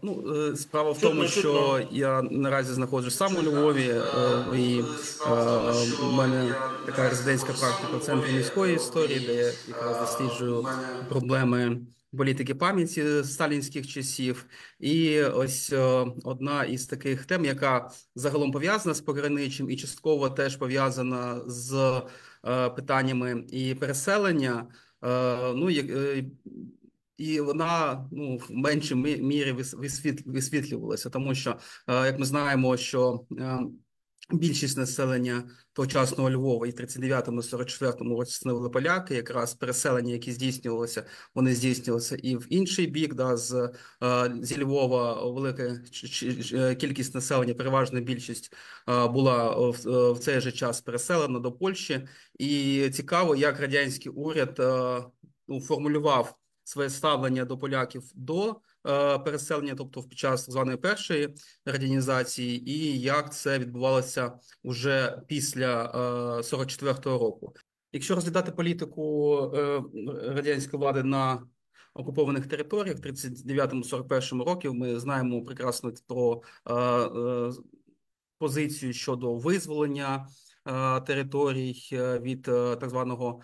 Справа в тому, Чутно, чутно. що я наразі знаходжусь сам у Львові, і в мене така резидентська практика в Центрі міської історії, де я якраз досліджую проблеми політики пам'яті сталінських часів. І ось одна із таких тем, яка загалом пов'язана з пограничем і частково теж пов'язана з питаннями і переселення. І вона в меншій мірі висвітлювалася, тому що, як ми знаємо, що більшість населення тогочасного Львова і в 39-44 році становили поляки, якраз переселення, які здійснювалися, вони здійснювалися і в інший бік, зі Львова велика кількість населення, переважна більшість була в цей же час переселена до Польщі. І цікаво, як радянський уряд формулював своє ставлення до поляків до переселення, тобто під час так званої першої радянізації, і як це відбувалося уже після 44-го року. Якщо розглядати політику радянської влади на окупованих територіях в 39-41 років, ми знаємо прекрасно про позицію щодо визволення територій від так званого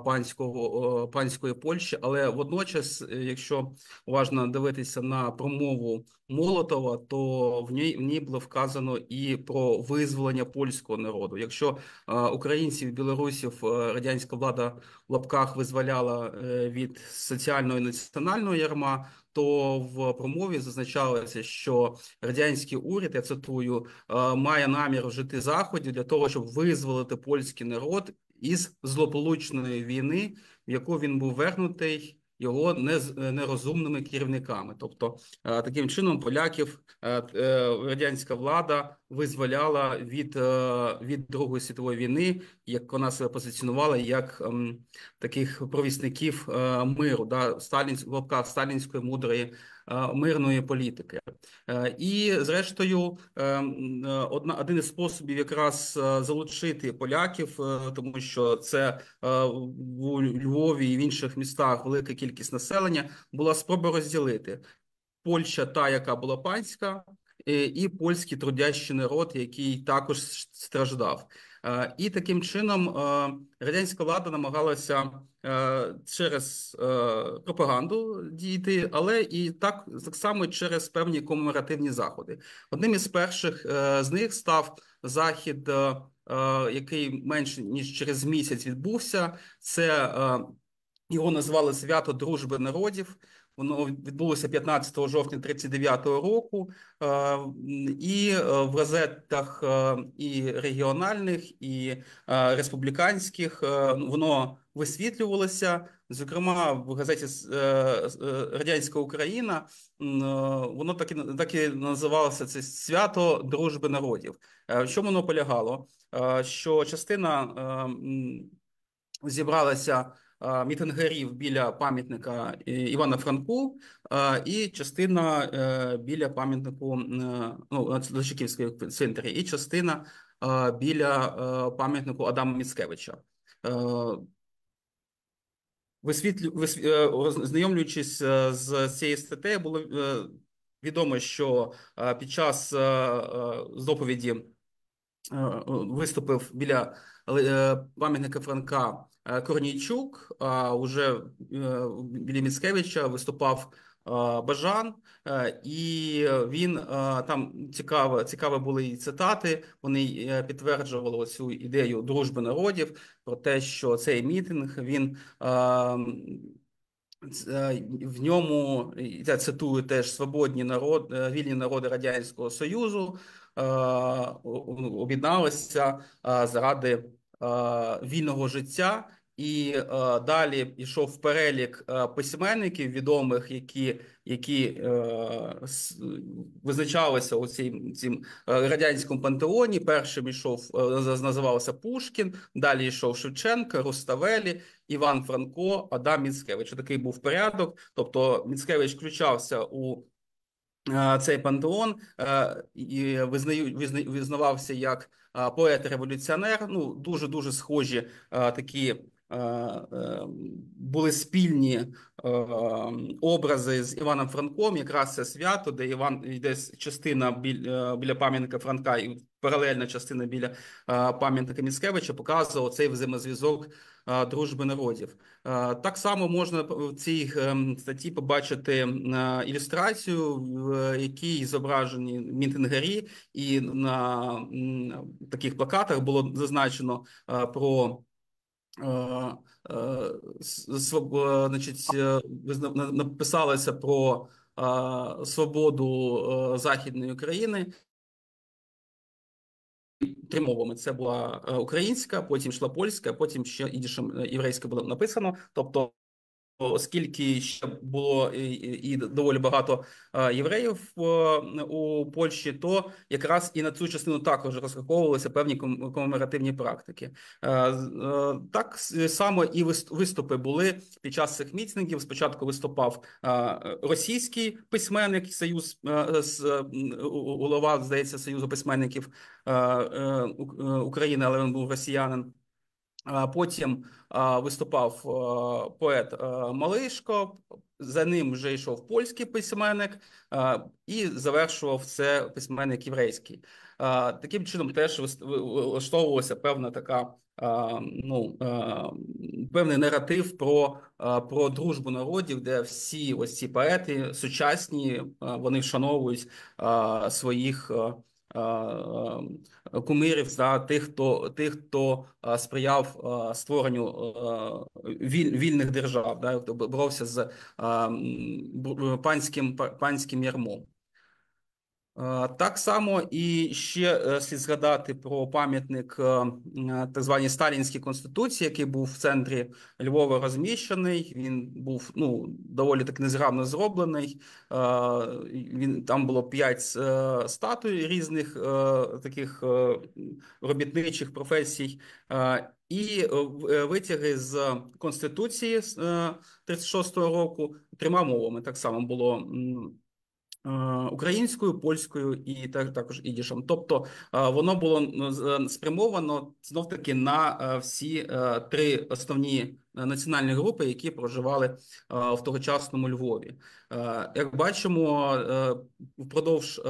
панської Польщі, але водночас, якщо уважно дивитися на промову Молотова, то в ній було вказано і про визволення польського народу. Якщо українців, білорусів радянська влада в лапках визволяла від соціального і національного ярма, то в промові зазначалося, що радянський уряд, я цитую, має намір вжити заходів для того, щоб визволити польський народ із злополучної війни, в яку він був вергнутий його нерозумними керівниками. Тобто, таким чином поляків радянська влада визволяла від Другої світової війни, як вона себе позиціонувала, як таких провісників миру, в лапках сталінської мудрої мирної політики. І, зрештою, один із способів якраз залучити поляків, тому що це у Львові і в інших містах велика кількість населення, була спроба розділити Польща та, яка була панська, і польський трудящий народ, який також страждав. І таким чином радянська влада намагалася через пропаганду діяти, але і так само через певні комеморативні заходи. Одним із перших з них став захід, який менше ніж через місяць відбувся. Це його назвали «Свято дружби народів». Воно відбулося 15 жовтня 1939 року, і в газетах і регіональних, і республіканських воно висвітлювалося. Зокрема, в газеті «Радянська Україна» воно так і називалося, це «Свято дружби народів». В чому воно полягало? Що частина зібралася мітингарів біля пам'ятника Івана Франку і частина біля пам'ятнику на Чеківській центрі, і частина біля пам'ятнику Адама Міцкевича. Знайомлюючись з цією статтею, було відомо, що під час доповіді виступив біля пам'ятника Франка Корнійчук, а уже біля Міцкевича виступав Бажан, і він там цікаві були і цитати, вони підтверджували цю ідею дружби народів, про те, що цей мітинг, він в ньому, я цитую теж, вільні народи Радянського Союзу об'єдналися заради вільного життя. І далі йшов перелік письменників відомих, які визначалися у цим радянському пантеоні. Першим називався Пушкін, далі йшов Шевченко, Руставелі, Іван Франко, Адам Міцкевич. Такий був порядок. Тобто Міцкевич включався у цей пантеон і визнавався як поет-революціонер. Дуже-дуже схожі такі були спільні образи з Іваном Франком, якраз це свято, де Іван йде частина біля пам'ятника Франка і паралельна частина біля пам'ятника Міцкевича, показував цей взаємозв'язок дружби народів. Так само можна в цій статті побачити ілюстрацію, в якій зображені мітингарі, і на таких плакатах було зазначено про значить, написалося про свободу Західної України трьома мовами. Це була українська, потім йшла польська, потім ще ідішем єврейська було написано. Тобто, оскільки ще було і доволі багато євреїв у Польщі, то якраз і на цю частину також розраховувалися певні комеморативні практики. Так само і виступи були під час цих мітингів. Спочатку виступав російський письменник, союз голова, здається, Союзу письменників України, але він був росіянин. Потім виступав поет Малишко, за ним вже йшов польський письменник і завершував це письменник єврейський. Таким чином теж влаштовувалася певна така, певний наратив про дружбу народів, де всі ось ці поети сучасні, вони вшановують своїх кумирів, тих, хто сприяв створенню вільних держав, хто боровся з панським ярмом. Так само і ще слід згадати про пам'ятник так званій Сталінській Конституції, який був в центрі Львова розміщений. Він був доволі так незграбно зроблений. Там було 5 статуй різних таких робітничих професій. І витяги з Конституції з 36-го року 3 мовами так само було українською, польською і також ідішем. Тобто воно було спрямовано знов-таки на всі 3 основні національні групи, які проживали в тогочасному Львові. Як бачимо, впродовж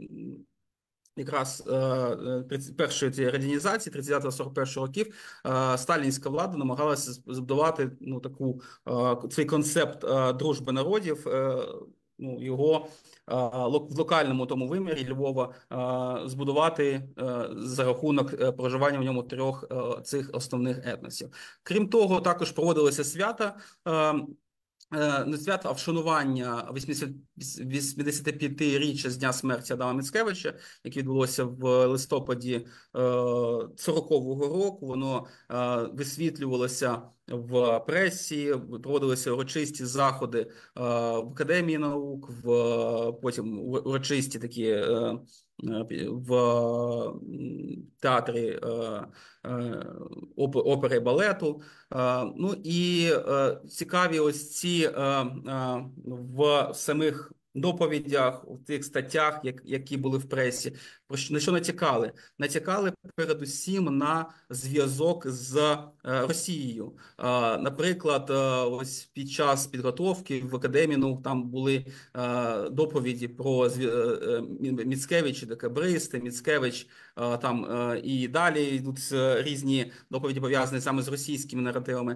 якраз першої цієї радянізації 30-41 років сталінська влада намагалася збудувати цей концепт дружби народів, його в локальному тому вимірі Львова збудувати за рахунок проживання в ньому 3 цих основних етносів. Крім того, також проводилися свята, не свято, а вшанування 85-річчя з дня смерті Адама Міцкевича, яке відбулося в листопаді 40-го року. Воно висвітлювалося в пресі, проводилися урочисті заходи в Академії наук, потім урочисті такі в театрі опери і балету. І цікаві ось ці в самих доповідях, у тих статтях, які були в пресі, на що натякали? Натякали передусім на зв'язок з Росією. Наприклад, ось під час підготовки в Академії наук там були доповіді про Міцкевича, декабристи, Міцкевич, там і далі йдуть різні доповіді, пов'язані саме з російськими наративами.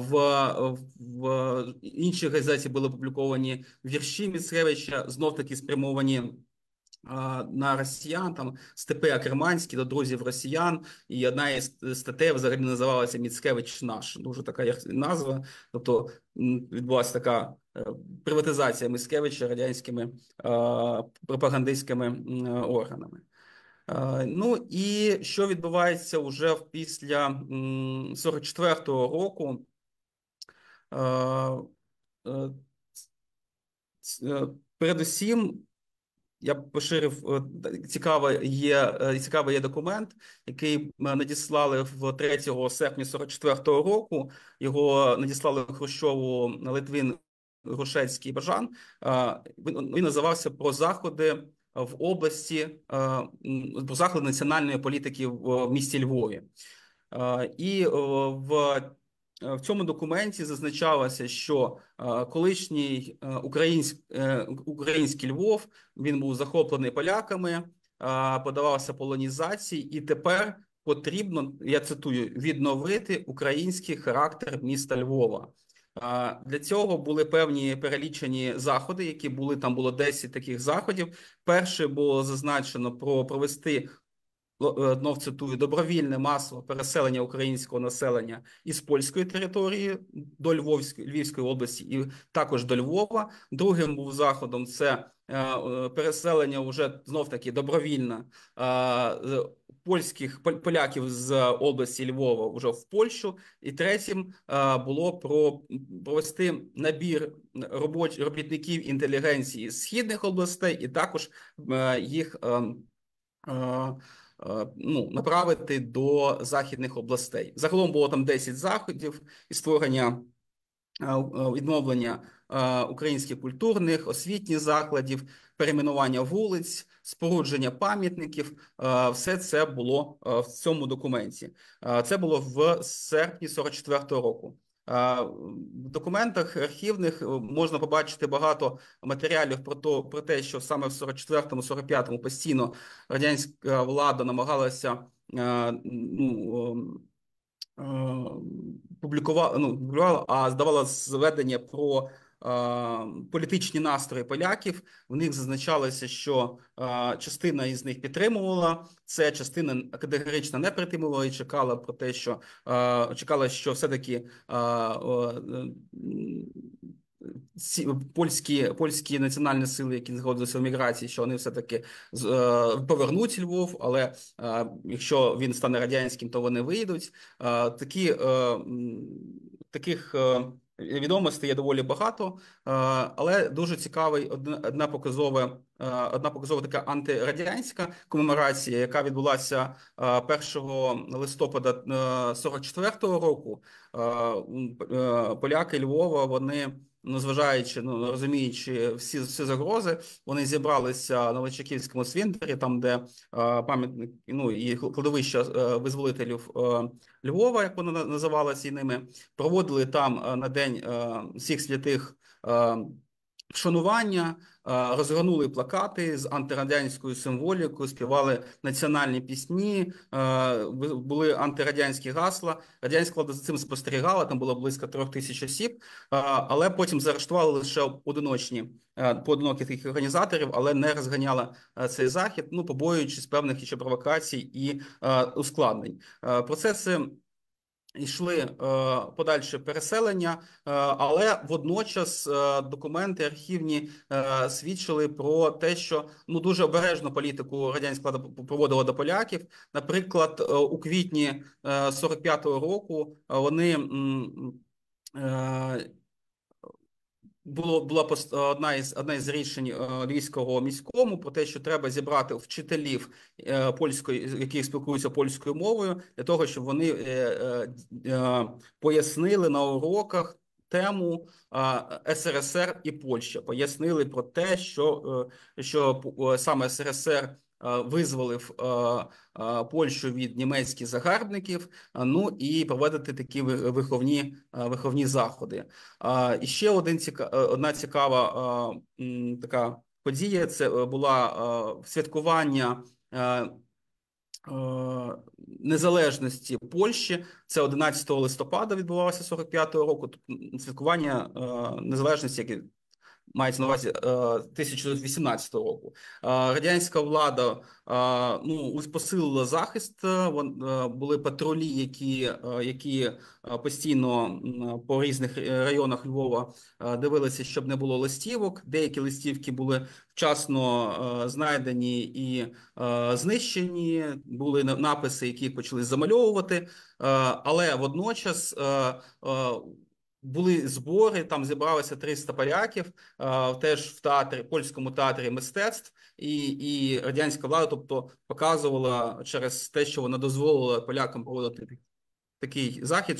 В іншій газеті були опубліковані вірші Міцкевича, знов-таки спрямовані на росіян, там Степи Акерманські до друзів росіян, і одна із статей взагалі називалася «Міцкевич наш». Дуже така назва, тобто відбулася така приватизація Міцкевича радянськими пропагандистськими органами. І що відбувається вже після 44-го року? Передусім, я поширив, цікавий є документ, який надіслали 3 серпня 44-го року. Його надіслали Хрущову Литвин, Грушецький і Бажан. Він називався «Про заходи в області, про заходи національної політики в місті Львові». І в в цьому документі зазначалося, що колишній український Львов, він був захоплений поляками, подавався полонізації, і тепер потрібно, я цитую, відновити український характер міста Львова. Для цього були певні перелічені заходи, які були, там було 10 таких заходів. Перше було зазначено провести, знов цитую, добровільне масове переселення українського населення із польської території до Львівської області і також до Львова. Другим був заходом це переселення вже знов-таки добровільне поляків з області Львова вже в Польщу. І третім було провести набір робітників інтелігенції з східних областей і також їх направити до західних областей. Загалом було там 10 заходів і створення, відновлення українських культурних, освітніх закладів, перейменування вулиць, спорудження пам'ятників. Все це було в цьому документі. Це було в серпні 44-го року. В документах архівних можна побачити багато матеріалів про те, що саме в 44-45-му постійно радянська влада намагалася публікувала, а здавала зведення про політичні настрої поляків. В них зазначалося, що частина із них підтримувала це, частина категорично не підтримувала і чекала про те, що все-таки польські національні сили, які згодилися в міграції, що вони все-таки повернуть Львов, але якщо він стане радянським, то вони вийдуть. Таких відомостей є доволі багато, але дуже цікавий одна показова така антирадянська комеморація, яка відбулася 1 листопада 44-го року. Поляки Львова, вони, зважаючи, розуміючи всі загрози, вони зібралися на Личаківському цвинтарі, там, де пам'ятник, і кладовище визволителів Львова, як воно називалося ними, проводили там на День всіх святих вшанування, розгорнули плакати з антирадянською символікою, співали національні пісні, були антирадянські гасла. Радянська влада за цим спостерігала, там було близько 3000 осіб, але потім заарештували лише поодиноких таких організаторів, але не розганяла цей захід, побоюючись певних ще провокацій і ускладнень. Процеси йшли подальше переселення, але водночас документи архівні свідчили про те, що дуже обережну політику радянська влада проводила до поляків. Наприклад, у квітні 45-го року вони була одна із рішень Львівського міському про те, що треба зібрати вчителів польської, які спілкуються польською мовою, для того, щоб вони пояснили на уроках тему СРСР і Польща. Пояснили про те, що саме СРСР визволив Польщу від німецьких загарбників, і проводити такі виховні заходи. І ще одна цікава така подія – це була святкування незалежності Польщі. Це 11 листопада відбувалося 45-го року, святкування незалежності, яке мається на увазі 1918 року. Радянська влада посилила захист, були патрулі, які постійно по різних районах Львова дивилися, щоб не було листівок. Деякі листівки були вчасно знайдені і знищені, були написи, які почали замальовувати, але водночас були збори, там зібралося 300 поляків, теж в польському театрі мистецтв, і радянська влада, тобто, показувала через те, що вона дозволила полякам проводити такий захід,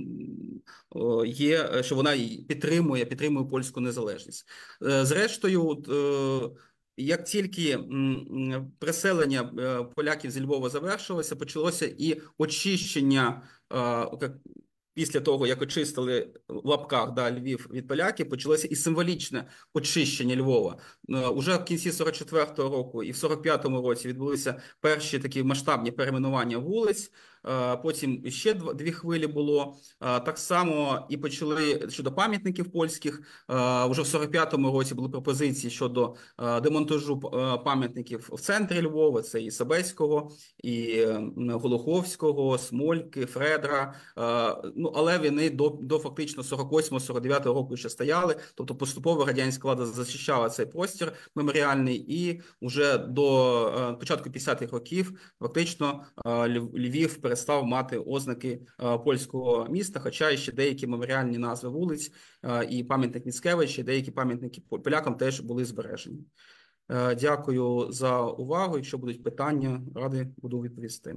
що вона підтримує польську незалежність. Зрештою, як тільки переселення поляків зі Львова завершилося, почалося і очищення після того, як очистили в лапках Львів від поляків, почалося і символічне очищення Львова. Уже в кінці 44-го року і в 45-му році відбулися перші такі масштабні перейменування вулиць. Потім ще дві хвилі було. Так само і почали щодо пам'ятників польських. Уже в 45-му році були пропозиції щодо демонтажу пам'ятників в центрі Львова. Це і Собеського, і Голуховського, Смольки, Фредра. Але вони до фактично 48-49 року ще стояли. Тобто поступово радянська влада захищала цей простір меморіальний, і вже до початку 50-х років фактично Львів перестав мати ознаки польського міста, хоча ще деякі меморіальні назви вулиць і пам'ятник Міцкевича, і деякі пам'ятники полякам теж були збережені. Дякую за увагу. Якщо будуть питання, радий буду відповісти.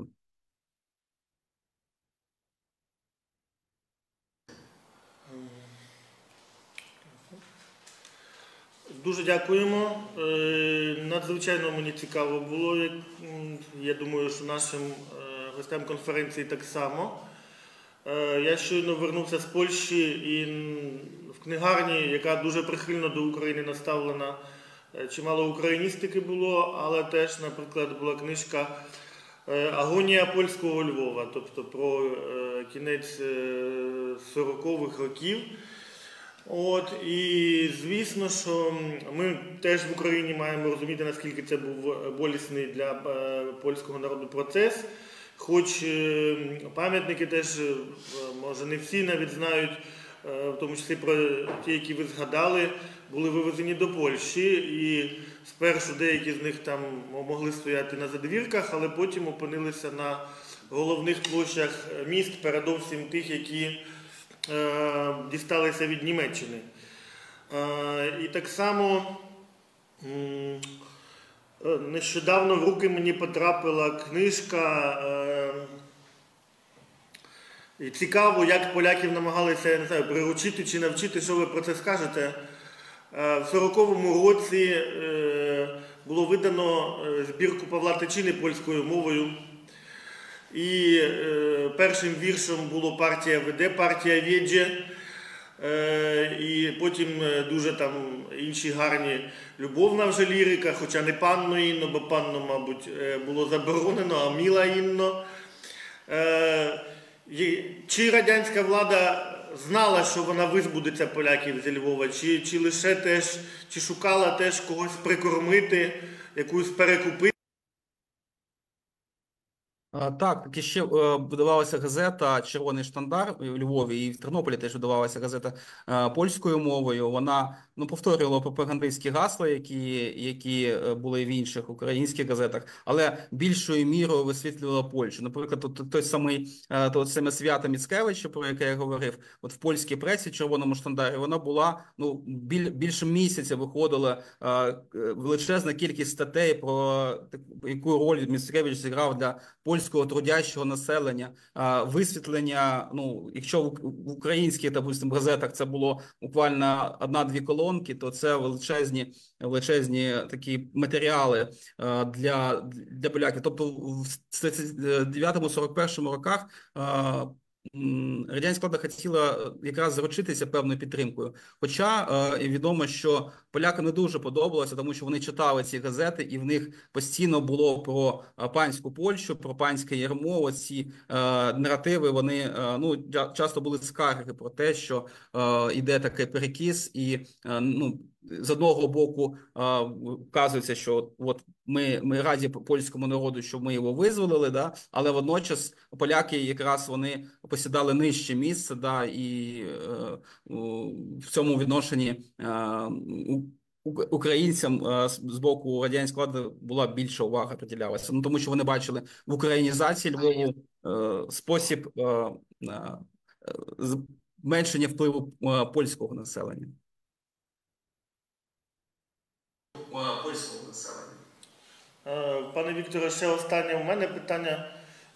Дуже дякуємо. Надзвичайно мені цікаво було. Я думаю, що нашим гостям конференції так само. Я щойно вернувся з Польщі, і в книгарні, яка дуже прихильно до України наставлена, чимало україністики було, але теж, наприклад, була книжка «Агонія польського Львова», тобто про кінець 40-х років. І звісно, що ми теж в Україні маємо розуміти, наскільки це був болісний для польського народу процес. Хоч пам'ятники теж, може не всі навіть знають, в тому числі про ті, які ви згадали, були вивезені до Польщі. І спершу деякі з них там могли стояти на задвірках, але потім опинилися на головних площах міст, передовсім тих, які дісталися від Німеччини. І так само нещодавно в руки мені потрапила книжка. І цікаво, як поляків намагалися, я не знаю, приручити чи навчити, що ви про це скажете. В 40-му році було видано збірку Павла Тичини польською мовою. І першим віршем було «Партія веде», «Партія веде». І потім дуже там інші гарні «Любовна вже лірика», хоча не «Панно Інно», бо «Панно», мабуть, було заборонено, а «Міла Інно». Чи радянська влада знала, що вона визбудеться поляків зі Львова, чи лише теж, чи шукала теж когось прикормити, якусь перекупити? Так, і ще видавалася газета «Червоний штандар» у Львові, і в Тернополі теж видавалася газета польською мовою. Вона повторювала пропагандистські гасла, які були в інших українських газетах, але більшою мірою висвітлювала Польщу. Наприклад, той саме свято Міцкевича, про яке я говорив, в польській пресі «Червоному штандарі» вона була, більше місяця виходила величезна кількість статей про яку роль Міцкевич зіграв для польського трудящого населення, висвітлення, якщо в українських, допустим, газетах це було буквально одна-дві колонки, то це величезні такі матеріали для поляків. Тобто в 39-41 роках радянська влада хотіла якраз заручитися певною підтримкою. Хоча відомо, що полякам не дуже подобалося, тому що вони читали ці газети, і в них постійно було про панську Польщу, про панське ярмо. Ці наративи, вони часто були скарги про те, що йде такий перекіс, і з одного боку вказується, що ми раді польському народу, що ми його визволили, але водночас поляки якраз вони посідали нижче місце, і в цьому відношенні українцям з боку радянської влади була більша увага приділялася. Тому що вони бачили в українізації Львову спосіб зменшення впливу польського населення. Пане Вікторе, ще останнє у мене питання,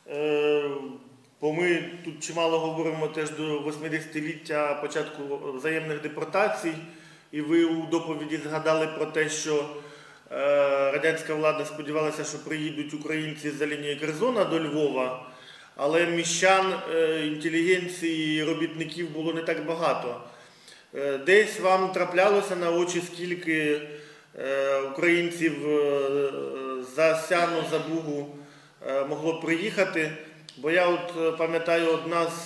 бо ми тут чимало говоримо теж до 80-ліття початку взаємних депортацій, і ви у доповіді згадали про те, що радянська влада сподівалася, що приїдуть українці з-за лінії Керзона до Львова, але міщан, інтелігенції, робітників було не так багато. Десь вам траплялося на очі, скільки українців за Сяну, за Бугу могло приїхати, бо я от пам'ятаю, одна з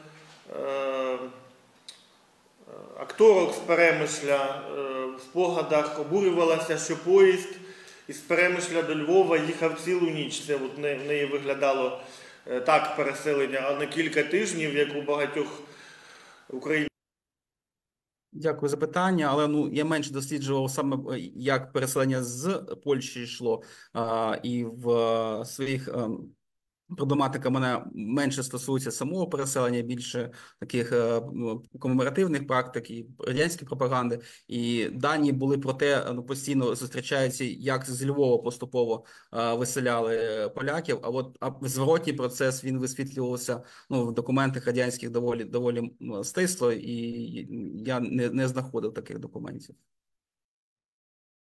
акторок з Перемишля в спогадах обурювалася, що поїзд із Перемишля до Львова їхав цілу ніч. Це от в неї виглядало так переселення, а не кілька тижнів, як у багатьох українців. Дякую за питання, але я менше досліджував саме, як переселення з Польщі йшло, і в своїх проблематика мене менше стосується самого переселення, більше таких комеморативних практик і радянської пропаганди. І дані були про те, постійно зустрічаються, як з Львова поступово виселяли поляків. А зворотній процес, він висвітлювався в документах радянських доволі стисло, і я не знаходив таких документів.